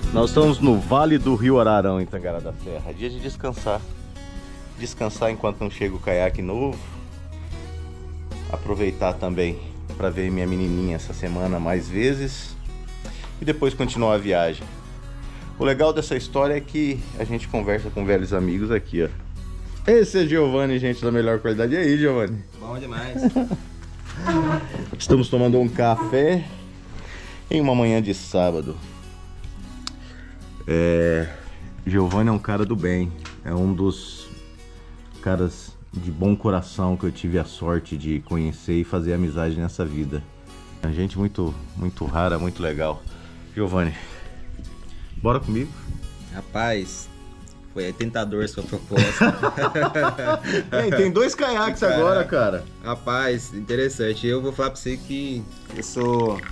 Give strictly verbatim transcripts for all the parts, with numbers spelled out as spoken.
Nós estamos no Vale do Rio Ararão, em Tangará da Serra. Dia de descansar. Descansar enquanto não chega o caiaque novo. Aproveitar também para ver minha menininha essa semana mais vezes. E depois continuar a viagem. O legal dessa história é que a gente conversa com velhos amigos aqui, ó. Esse é Giovanni, gente, da melhor qualidade. E aí, Giovanni? Bom demais. Estamos tomando um café em uma manhã de sábado. É... Giovanni é um cara do bem. É um dos caras de bom coração que eu tive a sorte de conhecer e fazer amizade nessa vida. É gente muito, muito rara, muito legal. Giovanni, bora comigo? Rapaz, foi tentador sua proposta. É, tem dois caiaques Cara, agora, cara. Rapaz, interessante. Eu vou falar pra você que eu sou...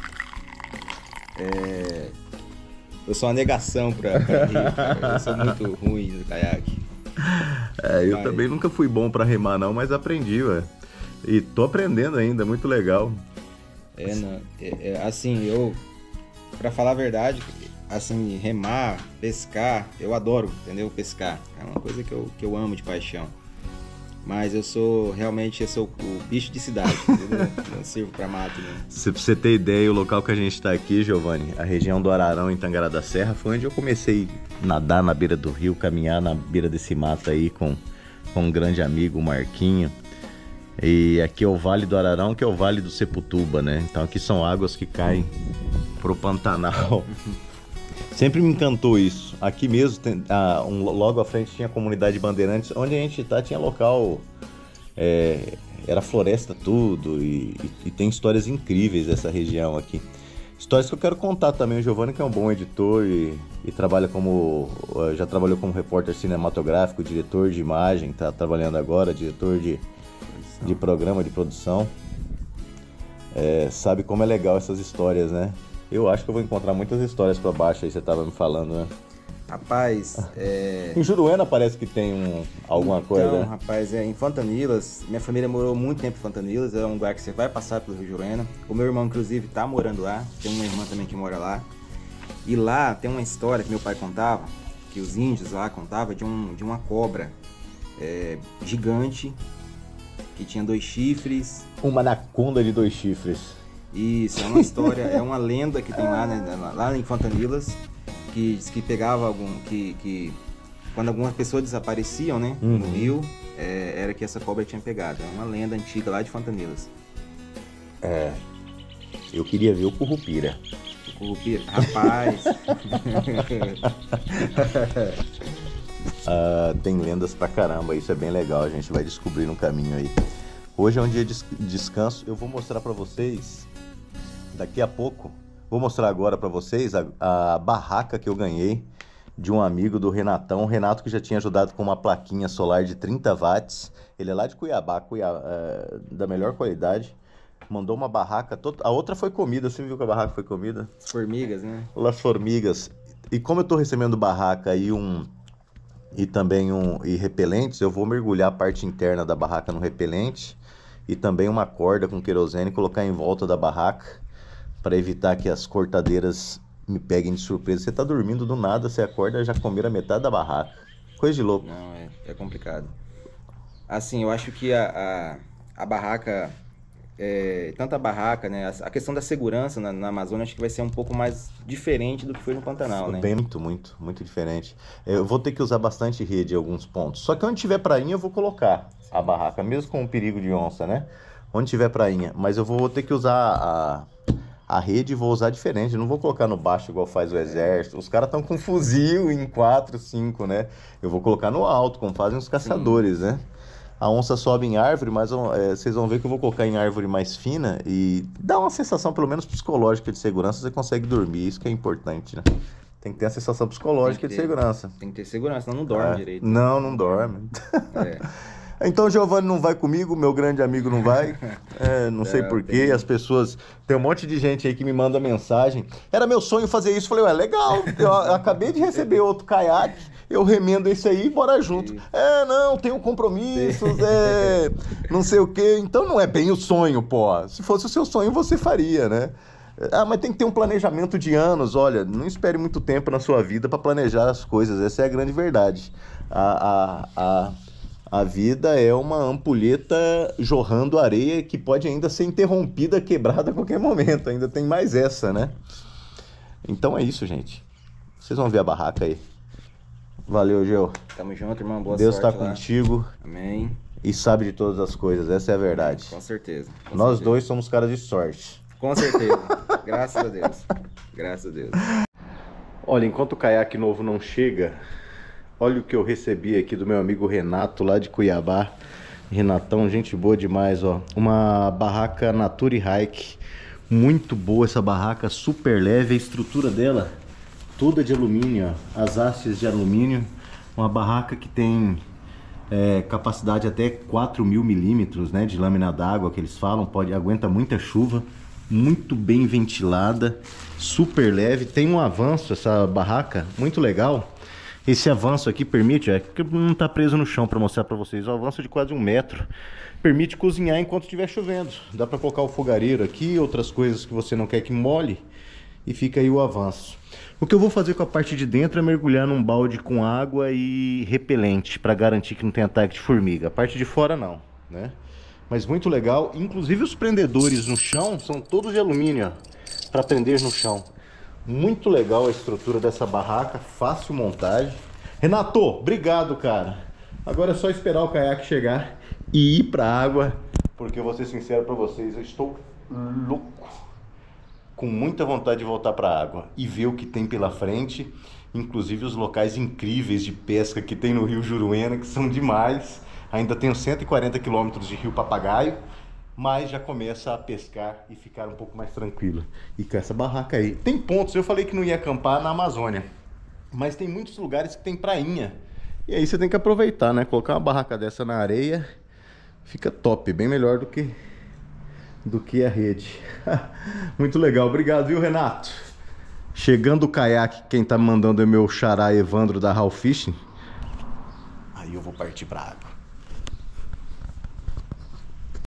É, eu sou uma negação pra, pra rir, cara. Eu sou muito ruim no caiaque. É, eu Mas... também nunca fui bom pra remar não, mas aprendi, ué. E tô aprendendo ainda, muito legal. É, não, é, é, assim, eu... Pra falar a verdade, assim, remar, pescar, eu adoro, entendeu? Pescar. É uma coisa que eu, que eu amo de paixão. Mas eu sou, realmente, eu sou o bicho de cidade, entendeu? Não sirvo pra mato, né? Se pra você ter ideia, o local que a gente tá aqui, Giovanni, a região do Ararão, em Tangará da Serra, foi onde eu comecei a nadar na beira do rio, caminhar na beira desse mato aí com, com um grande amigo, o Marquinho. E aqui é o Vale do Ararão, que é o Vale do Seputuba, né? Então aqui são águas que caem pro Pantanal. Sempre me encantou isso. Aqui mesmo, tem, ah, um, logo à frente tinha a comunidade Bandeirantes, onde a gente tá, tinha local, é, era floresta tudo, e, e, e tem histórias incríveis dessa região aqui. Histórias que eu quero contar também. O Giovanni, que é um bom editor e, e trabalha como, já trabalhou como repórter cinematográfico, diretor de imagem, tá trabalhando agora, diretor de, de programa de produção. É, sabe como é legal essas histórias, né? Eu acho que eu vou encontrar muitas histórias pra baixo aí, você tava me falando, né? Rapaz, é... Em Juruena parece que tem um, alguma então, coisa, né? rapaz, é, em Fontanilas, minha família morou muito tempo em Fontanilas, é um lugar que você vai passar pelo Rio Juruena. O meu irmão, inclusive, tá morando lá, tem uma irmã também que mora lá. E lá tem uma história que meu pai contava, que os índios lá contavam de, um, de uma cobra é, gigante, que tinha dois chifres. Uma anaconda de dois chifres. Isso, é uma história, é uma lenda que tem lá, né, lá em Fontanilas, que diz que pegava algum, que, que quando algumas pessoas desapareciam, né, uhum. no rio, é, era que essa cobra tinha pegado. É uma lenda antiga lá de Fontanilas. É, eu queria ver o Currupira. O Currupira, rapaz. Ah, tem lendas pra caramba, isso é bem legal, a gente vai descobrir no caminho aí. Hoje é um dia de descanso, eu vou mostrar pra vocês, daqui a pouco, vou mostrar agora pra vocês a, a barraca que eu ganhei de um amigo do Renatão, o Renato, que já tinha ajudado com uma plaquinha solar de trinta watts, ele é lá de Cuiabá, Cuiabá é, da melhor qualidade, mandou uma barraca, toda... a outra foi comida, você viu que a barraca foi comida? As formigas, né? Las formigas, e como eu tô recebendo barraca e um... e também um e repelentes, eu vou mergulhar a parte interna da barraca no repelente e também uma corda com querosene e colocar em volta da barraca para evitar que as cortadeiras me peguem de surpresa. Você tá dormindo do nada, você acorda já comeram a metade da barraca. Coisa de louco. Não, é, é complicado. Assim, eu acho que a, a, a barraca, é, tanto a barraca, né, a, a questão da segurança na, na Amazônia, acho que vai ser um pouco mais diferente do que foi no Pantanal, né? Bem, muito, muito, muito diferente. Eu vou ter que usar bastante rede em alguns pontos. Só que onde tiver prainha eu vou colocar a barraca, mesmo com o perigo de onça, né? Onde tiver prainha. Mas eu vou ter que usar a, a rede e vou usar diferente. Eu não vou colocar no baixo igual faz o exército. Os caras estão com fuzil em quatro, cinco, né? Eu vou colocar no alto, como fazem os caçadores, Sim. né? A onça sobe em árvore, mas é, vocês vão ver que eu vou colocar em árvore mais fina e dá uma sensação, pelo menos psicológica, de segurança. Você consegue dormir, isso que é importante, né? Tem que ter a sensação psicológica ter, de segurança. Tem que ter segurança, senão não dorme é. direito. Não, não dorme. É. Então o Giovanni não vai comigo, meu grande amigo não vai. É, não, não sei porquê, tem... as pessoas... Tem um monte de gente aí que me manda mensagem. Era meu sonho fazer isso. Falei, ué, legal, eu acabei de receber outro caiaque, eu remendo esse aí e bora junto. Sim. É, não, tenho compromissos, Sim. é... não sei o quê. Então não é bem o sonho, pô. Se fosse o seu sonho, você faria, né? Ah, mas tem que ter um planejamento de anos. Olha, não espere muito tempo na sua vida para planejar as coisas. Essa é a grande verdade. A, a, a, a vida é uma ampulheta jorrando areia que pode ainda ser interrompida, quebrada a qualquer momento. Ainda tem mais essa, né? Então é isso, gente. Vocês vão ver a barraca aí. Valeu, Geo. Tamo junto, irmão. Boa Deus sorte está lá. contigo. Amém. E sabe de todas as coisas. Essa é a verdade. Com certeza. Com Nós certeza. dois somos caras de sorte. Com certeza. Graças a Deus. Graças a Deus. Olha, enquanto o caiaque novo não chega, olha o que eu recebi aqui do meu amigo Renato, lá de Cuiabá. Renatão, gente boa demais, ó. Uma barraca Nature Hike. Muito boa essa barraca, super leve. A estrutura dela toda de alumínio, ó. As hastes de alumínio. Uma barraca que tem é, capacidade até quatro mil milímetros, né, de lâmina d'água, que eles falam. Pode, aguenta muita chuva. Muito bem ventilada, super leve. Tem um avanço essa barraca, muito legal. Esse avanço aqui permite, é que não está preso no chão para mostrar para vocês, um avanço de quase um metro. Permite cozinhar enquanto estiver chovendo. Dá para colocar o fogareiro aqui, outras coisas que você não quer que molhe. E fica aí o avanço. O que eu vou fazer com a parte de dentro é mergulhar num balde com água e repelente, para garantir que não tem ataque de formiga. A parte de fora não, né? Mas muito legal. Inclusive os prendedores no chão são todos de alumínio, para prender no chão. Muito legal a estrutura dessa barraca, fácil montagem. Renato, obrigado, cara. Agora é só esperar o caiaque chegar e ir para a água, porque eu vou ser sincero para vocês, eu estou louco, com muita vontade de voltar para a água e ver o que tem pela frente, inclusive os locais incríveis de pesca que tem no Rio Juruena, que são demais. Ainda tenho cento e quarenta quilômetros de Rio Papagaio, mas já começa a pescar e ficar um pouco mais tranquilo. E com essa barraca aí. Tem pontos, eu falei que não ia acampar na Amazônia, mas tem muitos lugares que tem prainha. E aí você tem que aproveitar, né? Colocar uma barraca dessa na areia, fica top, bem melhor do que, do que a rede. Muito legal, obrigado, viu, Renato? Chegando o caiaque, quem tá mandando é meu xará Evandro da Raw Fishing. Aí eu vou partir pra água.